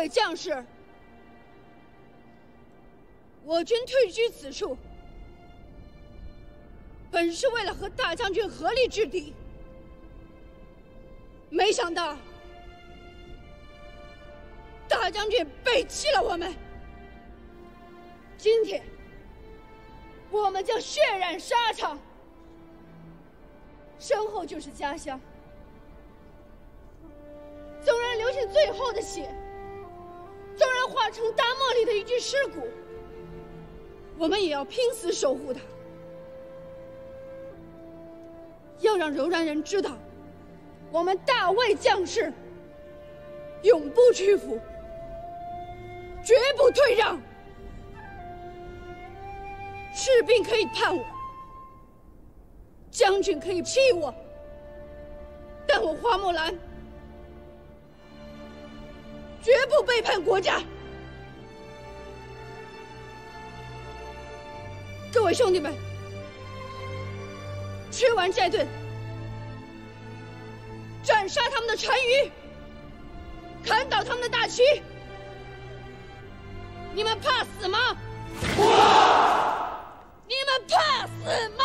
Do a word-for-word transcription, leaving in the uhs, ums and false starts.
位将士，我军退居此处，本是为了和大将军合力制敌，没想到大将军背弃了我们。今天，我们将血染沙场，身后就是家乡。纵然流尽最后的血，纵然化成大漠里的一具尸骨，我们也要拼死守护它。要让柔然人知道，我们大魏将士永不屈服，绝不退让。士兵可以叛我，将军可以弃我，但我花木兰绝不背叛国家。各位兄弟们，吃完这顿，斩杀他们的单于，砍倒他们的大旗，你们怕死吗？你们怕死吗？